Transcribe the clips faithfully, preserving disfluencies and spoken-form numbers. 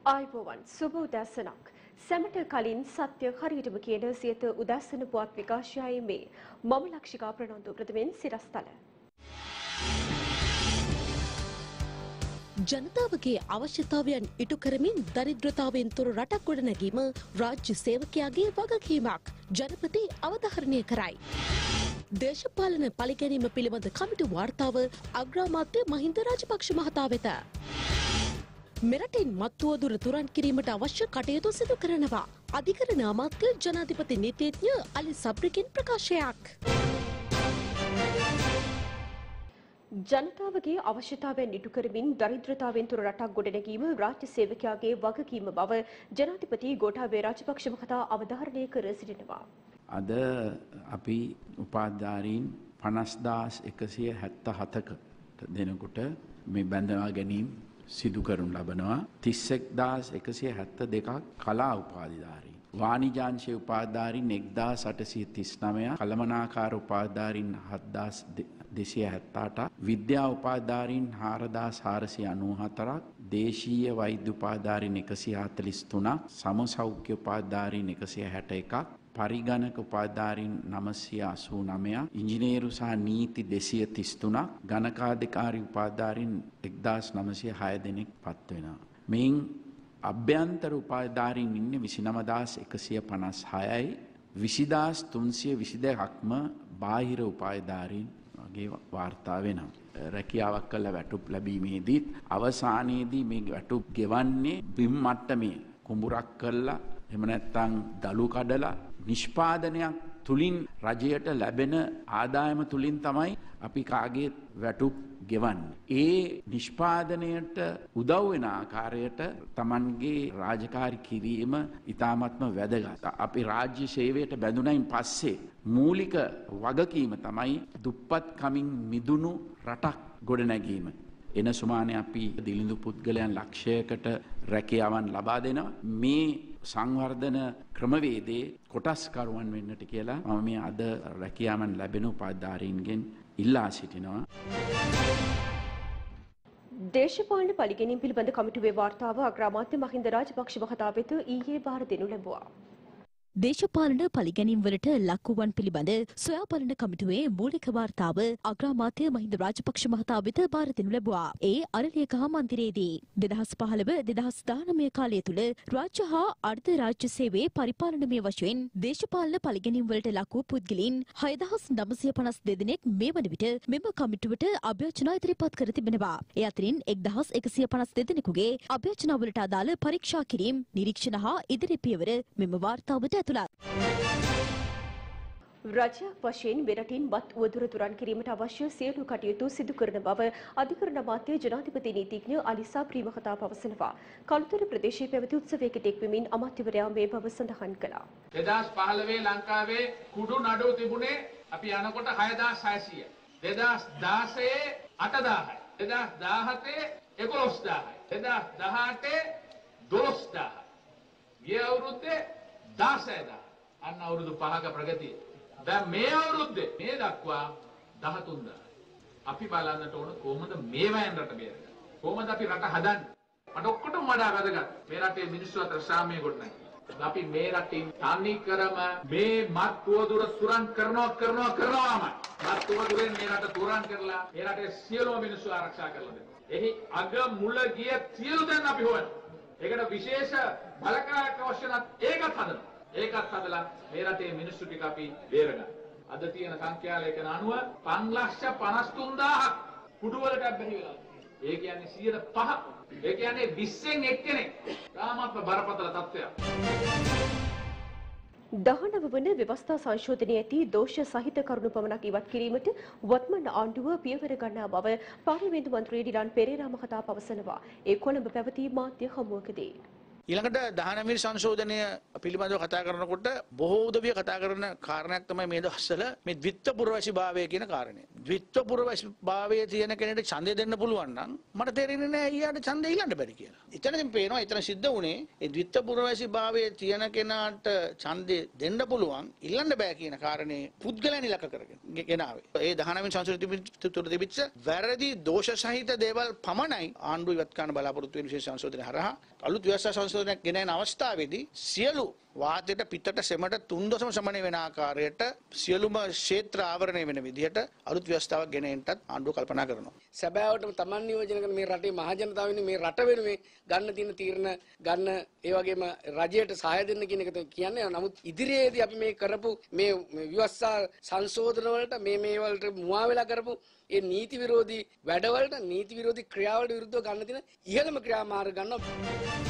ආයුබෝවන් සුබ උදෑසනක්. සැමට කලින් සත්‍ය හරියටම කියන සියත උදෑසන පුවත් විකාශයයි මේ. මම ලක්ෂිකා ප්‍රනන්දු ප්‍රථමයෙන් සිරස්තල. ජනතාවගේ අවශ්‍යතාවයන් ඉටු කරමින් දරිද්‍රතාවෙන් තොර රටක් ගොඩනැගීම රාජ්‍ය සේවකයාගේ වගකීමක්. ජනපති අවධාරණය කරයි. දේශපාලන පරිගැනීම පිළිබඳ කමිටු වාර්තාව අග්‍රාමාත්‍ය මහින්ද රාජපක්ෂ මහතා වෙත. මෙරටින් මත්තුවදුර තුරන් කිරීමට අවශ්‍ය කටයුතු සිදු කරනවා. අධිකරණ අමාත්‍ය ජනාධිපති නීතිඥ අලි සබ්රිකින් ප්‍රකාශයක්. ජනතාවගේ අවශ්‍යතාවයන් ඉටු කරමින් දරිද්‍රතාවෙන් තොර රටක් ගොඩනැගීම රාජ්‍ය සේවකයාගේ වගකීම බව ජනාධිපති ගෝඨාභය රාජපක්ෂ මහතා අවධාරණය කර සිටිනවා. අද අපි උපාධාරීන් පනස්දාස් එකසිය හැත්ත හතක දෙනකොට මේ බැඳවා ගැනීම සිදු කරනු ලබනවා. තිස්සෙක්දාස් එකසිය හැත්ත දෙකක් කලා උපාධිධාරීන්. වාණිජාංශයේ උපාධිධාරීන් එක්දාස් අටසිය තිස් නවයක්, කළමනාකාර උපාධිධාරීන් හත්දාස් දෙසිය හැත්තඅටක්, විද්‍යා උපාධිධාරීන් හාරදාස් හාරසිය අනූහතරක්, දේශීය වෛද්‍ය උපාධිධාරීන් එකසිය හතළිස් තුනක්, සම සෞඛ්‍ය උපාධිධාරීන් එකසිය හැට එකක්, පරිගණක උපාධිධාරීන් නවසිය අසූ නවයක්, ඉංජිනේරු සහ නීති දෙසිය තිස් තුනක්, ගණකාධිකාරී උපාධිධාරීන් එක්දාස් නවසිය හය දෙනෙක් පත් වෙනවා. මෙයින් අභ්‍යන්තර උපාධිධාරීන් ඉන්නේ විසිනවදාස් එකසිය පනස් හයයි, විසිදාස් තුන්සිය විසි දෙකක්ම බාහිර උපාධිධාරීන් වගේ වාර්තා වෙනවා. රැකියාවක් කළ වැටුප් ලැබීමේදීත් අවසානයේදී මේ වැටුප් ගෙවන්නේ බිම් මට්ටමේ කුඹුරක් කළා, එහෙම නැත්නම් දළු කඩලා නිෂ්පාදනයක් තුලින් රජයට ලැබෙන ආදායම තුලින් තමයි අපි කාගේ වැටුප් ගෙවන්නේ. ඒ නිෂ්පාදනයට උදව් වෙන ආකාරයට Tamanගේ රාජකාරී කිරීම ඉතාමත්ම වැදගත්. අපි රාජ්‍ය සේවයට බැඳුනයින් පස්සේ මූලික වගකීම තමයි දුප්පත් කමින් මිදුණු රටක් ගොඩනැගීම. එන සුමානේ අපි දිලිඳු පුද්ගලයන් ලක්ෂයකට රැකියාවන් ලබා දෙනවා. මේ සංවර්ධන ක්‍රමවේදයේ කොටස්කරුවන් වෙන්නට කියලා මම මේ අද රැකියාවන් ලැබෙන උපාධිධාරීන්ගෙන් ඉල්ලා සිටිනවා. දේශපාලන පරිගැනීම් පිළිබඳ කමිටුවේ වාර්තාව අග්‍රාමාත්‍ය මහින්ද රාජපක්ෂ මහතා වෙත ඊයේ බාර දෙනු ලැබුවා. දේශපාලන පරිගැනීම් වලට ලක්වුවන් පිළිබඳ සොයා බලන කමිටුවේ මූලික වාර්තාව අග්‍රාමාත්‍ය මහින්ද රාජපක්ෂ මහතා වෙත බාර දෙනු ලැබුවා. ඒ අරලියගහ මන්දිරයේදී දෙදහස් පහළව දෙදහස් දානමය කාලය තුල රාජ්‍ය හා අර්ධ රාජ්‍ය සේවයේ පරිපාලනමය වශයෙන් දේශපාලන පරිගැනීම් වලට ලක් වූ පුද්ගලයන් හයදහස් නවසිය පනස් දෙදෙනෙක් මේ වන විට මෙම කමිටුවට අභ්‍යර්ථනා ඉදිරිපත් කර තිබෙනවා. ඒ අතරින් එක්දහස් එකසිය පනස් දෙදෙනෙකුගේ අභ්‍යර්ථනා වලට අදාළ පරීක්ෂා කිරීම, නිරීක්ෂණ හා ඉදිරි පියවර මෙම වාර්තාවට රජයක් වශයෙන් මෙරටින් බත් උවදුර තුරන් කිරීමට අවශ්‍ය සියලු කටයුතු සිදු කරන බව අධිකරණ අමාත්‍ය ජනාධිපති නීතිඥ අලි සබ්රි මහතා පවසනවා. කළුතර ප්‍රදේශයේ පැවති උත්සවයකට එක්වමින් අමාත්‍යවරයා මේ බව සඳහන් කළා. දෙදහස් පහළොව ලංකාවේ කුඩු නඩු තිබුණේ අපි යනකොට හයදාස් හයසිය. දෙදහස් දාසයේ අටදාහයි. දෙදහස් දාහතේ එකොළොස් දාහයි. දෙදහස් දහඅටේ දොළොස් දාහයි. ගිය අවුරුද්දේ දාසයදා අන්න අවුරුදු පහක ප්‍රගතිය. දැන් මේ අවුරුද්දේ මේ දක්වා දහතුන් දාහයි. අපි බලන්නට ඕන කොහොමද මේ වයන් රට බේරගන්නේ? කොහොමද අපි රට හදන්නේ? මට ඔක්කොටම වඩා වැදගත් මේ රටේ මිනිස්සු අතර සාමය ගොඩනගන්න. අපි මේ රටින් තනි කරම මේ මත් පුවදුර තුරන් කරනවා කරනවා කරනවාමයි. මත් පුවදුරෙන් මේ රට තුරන් කරලා මේ රටේ සියලුම මිනිස්සු ආරක්ෂා කරලා දෙනවා. එහි අග මුල ගිය සියලු දේ අපි හොයනවා. ඒකට විශේෂ බලකායක් අවශ්‍ය නැත්. ඒකත් හදනවා. ඒකත් හදලා මේ රටේ මිනිස්සු ටික අපි බේරගන්න. අද තියෙන සංඛ්‍යා ලේඛන අනුව පන්ලක්ෂ පනස් තුන් දාහක් කුඩු වලට බැරි වෙලා. ඒ කියන්නේ සියයට පහ. ඒ කියන්නේ විස්සෙන් එක්කෙනෙක්. තාමත් බරපතල තත්ත්වයක්. දහනව වන ව්‍යවස්ථා සංශෝධනයේ ඇති දෝෂ සහිත කරුණු පමණක් ඉවත් කිරීමට වත්මන් ආණ්ඩුව පියවර ගන්නා බව පාර්ලිමේන්තු මන්ත්‍රී ඩිලන් පෙරේරා මහතා පවසනවා. ඒ කොළඹ පැවති මාධ්‍ය හමුවකදී ඊළඟට දහනවය සංශෝධනය පිළිබඳව කතා කරනකොට බොහෝ උදවිය කතා කරන කාරණයක් තමයි මේ දවස්වල මේ ද්විත්ව පුරවැසිභාවය කියන කාරණය. ද්විත්ව පුරවැසි භාවයේ තියෙන කෙනෙක්ට ඡන්දය දෙන්න පුළුවන් නම් මට තේරෙන්නේ නැහැ ඊයාට ඡන්දය ඉල්ලන්න බැරි කියලා. එතනකින් පේනවා එතන සිද්ධ වුණේ ඒ ද්විත්ව පුරවැසි භාවයේ තියෙන කෙනාට ඡන්දය දෙන්න පුළුවන් ඉල්ලන්න බෑ කියන කාරණේ පුද්ගලයන් ඉලක්ක කරගෙන ගෙනාවේ. ඒ දහනව වෙනි සංශෝධනය තුළ තිබිච්ච වැරදි දෝෂ සහිත දේවල් පමණයි ආණ්ඩුව ඉවත් කරන්න බලාපොරොත්තු වෙන විශේෂ සංශෝධනය හරහා අලුත් ව්‍යවස්ථා සංශෝධනයක් ගෙනෙන අවස්ථාවේදී සියලු වාතයට පිටට සෙමට තුන් දශම සමනය වෙන ආකාරයට සියලුම ක්ෂේත්‍ර ආවරණය වෙන විදිහට අලුත් ව්‍යවස්ථාවක් ගෙන එන්නත් ආණ්ඩුව කල්පනා කරනවා. සැබෑවටම Taman නියෝජනය කරන මේ රටේ මහජනතාව වෙනුවෙන් මේ රට වෙනුවෙන් ගන්න තියෙන තීරණ ගන්න ඒ වගේම රජයට සහාය දෙන්න කියන එක කියන්නේ. නමුත් ඉදිරියේදී අපි මේ කරපු මේ ව්‍යවස්ථා සංශෝධන වලට මේ මේ වලට මුවා වෙලා කරපු ඒ නීති විරෝධී වැඩවලට නීති විරෝධී ක්‍රියාවලට විරුද්ධව ගන්න තියෙන ඉහළම ක්‍රියාමාර්ග ගන්නවා.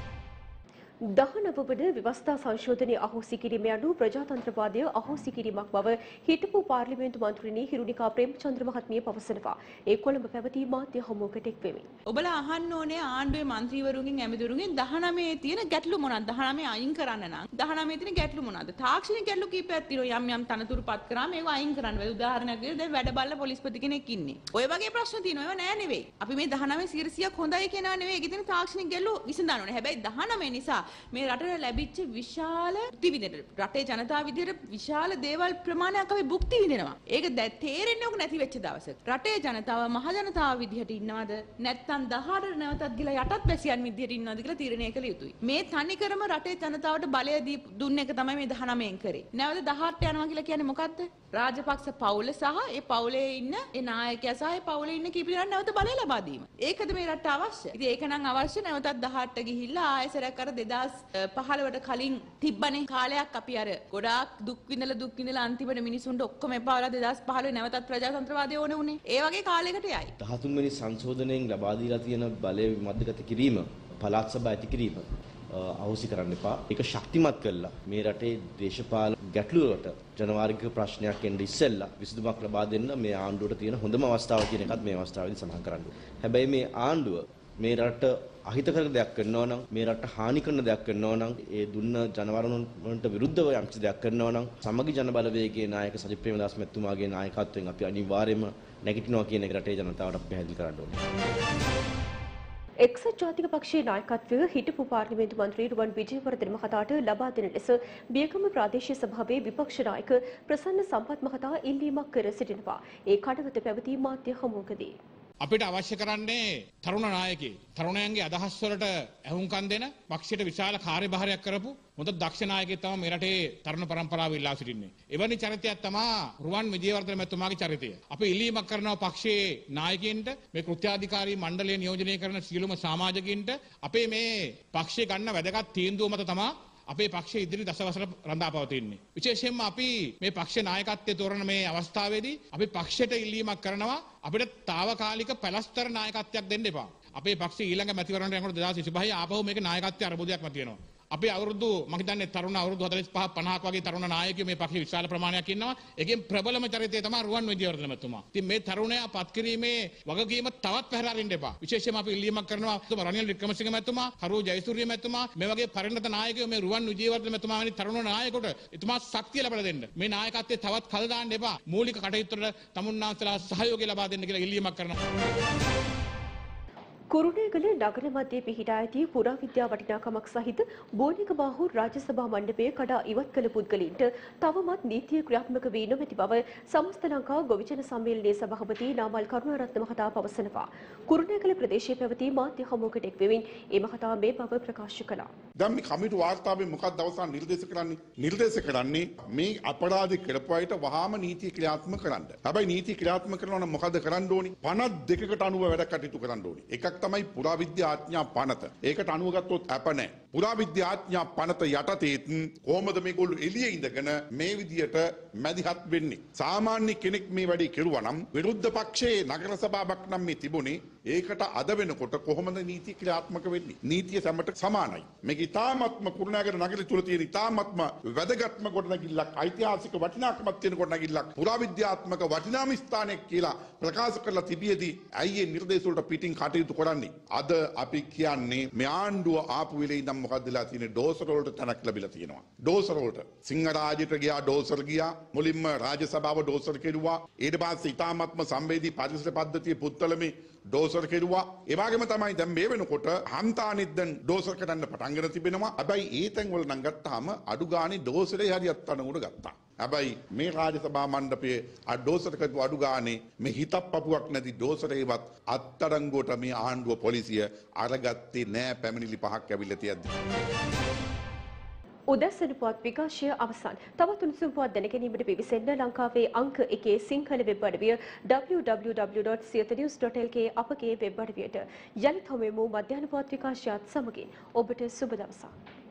දහනව වන ව්‍යවස්ථා සංශෝධනය අහෝසි කිරීම යනු ප්‍රජාතන්ත්‍රවාදය අහෝසි කිරීමක් බව හිටපු පාර්ලිමේන්තු මන්ත්‍රීනි හිරුනිකා ප්‍රේමචන්ද්‍ර මහත්මිය පවසනවා. ඒ කොළඹ පැවති මාධ්‍ය හමුවකට එක් වෙමින්. ඔබලා අහන්න ඕනේ ආණ්ඩුවේ මන්ත්‍රීවරුන්ගෙන් ඇමතිවරුන්ගෙන් දහනවයේ තියෙන ගැටලු මොනවද? දහනවය අයින් කරන්න නම් දහනවයේ තියෙන ගැටලු මොනවද? තාක්ෂණික ගැටලු කීපයක් තියෙනවා. යම් යම් තනතුරු පත් කරාම ඒව අයින් කරන්න බැහැ. උදාහරණයක් විදිහට දැන් වැඩ බල්ල පොලිස්පති කෙනෙක් ඉන්නේ. ඔය වගේ ප්‍රශ්න තියෙනවා. ඒව නෑ නෙවෙයි. අපි මේ දහනවයේ සියයක් හොඳයි කියනවා නෙවෙයි. ඒකේ තියෙන තාක්ෂණික ගැටලු විසඳන්න ඕනේ. හැබැයි දහනවය නිසා මේ රටට ලැබිච්ච විශාල භුක්ති විඳින රටේ ජනතාව විදියට විශාල දේවල් ප්‍රමාණයක් අපි භුක්ති විඳිනවා. ඒක තේරෙන්නේ ඔක නැති වෙච්ච දවසක. රටේ ජනතාව මහ ජනතාව විදියට ඉන්නවද නැත්නම් දහහට නැවතත් ගිලා යටත් වැසියන් විදියට ඉන්නවද කියලා තීරණය කළ යුතුයි. මේ තනිකරම රටේ ජනතාවට බලය දී දුන්න එක තමයි මේ දහනවයෙන් කරේ. නැවත දහහට යනවා කියලා කියන්නේ මොකද්ද? රාජපක්ෂ පවුල සහ ඒ පවුලේ ඉන්න ඒ නායකයා සහ ඒ පවුලේ ඉන්න කීප දෙනා නැවත බලය ලබා දීම. ඒකද මේ රටට අවශ්‍ය. ඉතින් ඒක නම් අවශ්‍ය නැවතත් දහහට ගිහිල්ලා ආයෙසරක් අර දෙදාස් පහළොවට කලින් තිබ්බනේ කාලයක් අපි අර ගොඩාක් දුක් විඳලා දුක් විඳලා අන්තිමට මිනිසුන්ට ඔක්කොම එපා වෙලා දෙදාස් පහළොවේ නැවතත් ප්‍රජාතන්ත්‍රවාදය ඕනේ උනේ. ඒ වගේ කාලයකට යයි. දහතුන් වෙනි සංශෝධනයෙන් ලබා දීලා තියෙන බලය විමධ්‍යගත කිරීම පළාත් සභා ඇති කිරීම අහෝසි කරන්න එපා. ඒක ශක්තිමත් කළා මේ රටේ දේශපාලන ගැටලු වලට ජනවාර්ගික ප්‍රශ්නයක් එන්නේ ඉස්සෙල්ලා විසඳුමක් ලබා දෙන්න මේ ආණ්ඩුවට තියෙන හොඳම අවස්ථාව කියන එකත් මේ අවස්ථාවේදී සඳහන් කරන්න. හැබැයි මේ ආණ්ඩුව මේ රට අහිතකර දෙයක් කරනවා නම් මේ රට හානි කරන දෙයක් කරනවා නම් ඒ දුන්න ජනවරුන්ට විරුද්ධව යම්කිසි දෙයක් කරනවා නම් සමගි ජන බලවේගයේ නායක සජිත් ප්‍රේමදාස මැතිතුමාගේ නායකත්වයෙන් අපි අනිවාර්යයෙන්ම නැගිටිනවා කියන එක රටේ ජනතාවට පැහැදිලි කරන්න ඕනේ. එක්සත් ජාතික පක්ෂයේ නායකත්වය හිටපු පාර්ලිමේන්තු මන්ත්‍රී රුවන් විජේවර්ධන මහතාට ලබා දෙන ලෙස බියගම ප්‍රාදේශීය සභාවේ විපක්ෂ නායක ප්‍රසන්න සම්පත් මහතා ඉල්ලීමක් කර සිටිනවා. ඒ කඩවත පැවති මාධ්‍ය හමුවකදී අපිට අවශ්‍ය කරන්නේ තරුණ නායකයෙක්. තරුණයන්ගේ අදහස් වලට ඇහුම්කන් දෙන පක්ෂයට විශාල කාර්යභාරයක් කරපු මොකද දක්ෂ නායකයෙක් තමයි මේ රටේ තරුණ පරම්පරාව ඉල්ලා සිටින්නේ. එවැනි චරිතයක් තමයි රුවන් විජේවර්ධන මැතිතුමාගේ චරිතය. අපි ඉල්ලීමක් කරනවා පක්ෂයේ නායකයින්ට මේ කෘත්‍යාධිකාරී මණ්ඩලය නියෝජනය කරන සියලුම සමාජිකින්ට අපේ මේ පක්ෂය ගන්න වැදගත් තීන්දුව මත තමයි අපේ පක්ෂය ඉදිරි දසවසර රඳා පවතින්නේ. විශේෂයෙන්ම අපි මේ පක්ෂ නායකත්වයේ තෝරන මේ අවස්ථාවේදී අපි පක්ෂයට ඉල්ලීමක් කරනවා අපිට තාවකාලික පැලස්තර නායකත්වයක් දෙන්න එපා. අපේ පක්ෂය ඊළඟ මැතිවරණයට යනකොට දෙදාස් විසිපහ ආපහු මේක නායකත්වයේ අරබුදයක් මතුවෙනවා. අපි අවුරුදු මම හිතන්නේ තරුණ අවුරුදු හතළිස් පහ පනහක් වගේ තරුණ නායකයෝ මේ පක්ෂේ විශාල ප්‍රමාණයක් ඉන්නවා. ඒකෙන් ප්‍රබලම චරිතය තමයි රුවන් විජේවර්ධන මැතිතුමා. ඉතින් මේ තරුණයා පත් කිරීමේ වගකීම තවත් පැහැර අරින්න එපා. විශේෂයෙන්ම අපි ඉල්ලීමක් කරනවා රනිල් වික්‍රමසිංහ මැතිතුමා, කරු ජයසූරිය මැතිතුමා මේ වගේ පරිණත නායකයෝ මේ රුවන් විජේවර්ධන මැතිතුමා වැනි තරුණ නායකයෙකුට එතුමා ශක්තිය ලබා දෙන්න. මේ නායකත්වයේ තවත් කල් දාන්න එපා. මූලික කටයුතු වල තමුන්නාන්සලා සහයෝගය ලබා දෙන්න කියලා ඉල්ලීමක් කරනවා. කුරුණෑගල නගර මැදේ පිහිටා ඇති පුරාවිද්‍යා වටිනාකමක් සහිත බෝනිකබාහු රාජ්‍ය සභා මණ්ඩපය කඩා ඉවත් කළ පුද්ගලයින්ට තවමත් නීතිය ක්‍රියාත්මක වී නොමැති බව සමස්ත ලංකා ගොවිජන සම්මේලනයේ සභාපති නාමල් කරුණාරත්න මහතා පවසනවා. කුරුණෑගල ප්‍රදේශයේ පැවති මාධ්‍ය හමුවකට එක් වෙමින් ඒ මහතා මේ බව ප්‍රකාශ කළා. දැන් මේ කමිටු වාර්තාවේ මොකක්ද අවසාන නිර්දේශ කරන්නේ? නිර්දේශ කරන්නේ මේ අපරාධ කරපු අයට වහාම නීතිය ක්‍රියාත්මක කරන්න. හැබැයි නීතිය ක්‍රියාත්මක කරනවා නම් මොකද කරන්න ඕනි? පනස් දෙකකට අනුව වැඩ කටයුතු කරන්න ඕනි. එකක් තමයි පුරාවිද්‍යා ආඥා පනත. ඒකට අනුව ගත්තොත් අප නැහැ. පුරාවිද්‍යා ආඥා පනත යටතේත් කොහොමද මේගොල්ලෝ එළියේ ඉඳගෙන මේ විදියට මැදිහත් වෙන්නේ? සාමාන්‍ය කෙනෙක් මේ වැඩේ කෙරුවා නම් විරුද්ධ පක්ෂයේ නගර සභාවක් නම් මේ තිබුණේ ඒකට අද වෙනකොට කොහොමද නීති ක්‍රියාත්මක වෙන්නේ? නීතිය සැමට සමානයි. මේක ඉතාමත්ම කුරුණෑගල නගරය තුල තියෙන ඉතාමත්ම වැදගත්ම ගොඩනැගිල්ලක්, ඓතිහාසික වටිනාකමක් තියෙන ගොඩනැගිල්ලක්, පුරාවිද්‍යාත්මක වටිනාම ස්ථානයක් කියලා ප්‍රකාශ කරලා තිබියදී ඇයි මේ නිර්දේශ වලට පිටින් කටයුතු කරන්නේ? අද අපි කියන්නේ මේ ආණ්ඩුව ආපු වෙලේ ඉඳන් මොකක්ද වෙලා තියෙන්නේ ඩෝසර් වලට තැනක් ලැබිලා තියෙනවා. ඩෝසර් වලට සිංහරාජයට ගියා ඩෝසර් ගියා. මුලින්ම රාජ්‍ය සභාව ඩෝසර් කෙරුවා. ඊට පස්සේ ඊටාත්ම සංවේදී පරිසර පද්ධතිය පුත්තලමේ ඩෝසර් කෙරුවා. ඒ වගේම තමයි දැන් මේ වෙනකොට හන්තානිත් දැන් ඩෝසර් කරන්න පටන්ගෙන තිබෙනවා. හැබැයි ඒ තැන් වල නම් ගත්තාම අඩු ගානේ ඩෝසරේ හරියට අතනකට ගත්තා. හැබැයි මේ රාජ්‍ය සභා මණ්ඩපයේ අ ඩෝසර් කරපු අඩු ගානේ මේ හිතක් පපුවක් නැති ඩෝසරේවත් අත්අඩංගුවට මේ ආණ්ඩුව පොලිසිය අරගත්තේ නෑ. පැමිණිලි පහක් ඇවිල්ලා තියෙද්දි. උදැසන පුවත් විකාශය අවසන්. තවත් උණුසුම් පුවත් දැනගැනීමට පිවිසෙන්න ලංකාවේ අංක එකේ සිංහල වෙබ් අඩවිය double-u double-u double-u dot siyatha news dot l k අපගේ වෙබ් අඩවියට යලිත් හමුවෙමු මධ්‍යහ්න පුවත් විකාශයත් සමගින්. ඔබට සුබ දවසක්.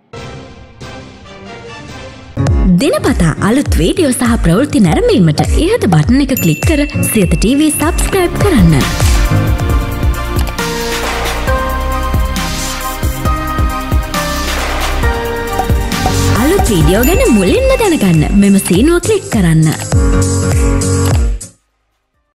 දිනපතා අලුත් වීඩියෝ සහ ප්‍රවෘත්ති නැරඹීමට ඉහත බටන් එක ක්ලික් කර සියත ටීවී සබ්ස්ක්‍රයිබ් කරන්න. අලුත් වීඩියෝ ගැන මුලින්ම දැනගන්න මෙම සීනුව ක්ලික් කරන්න.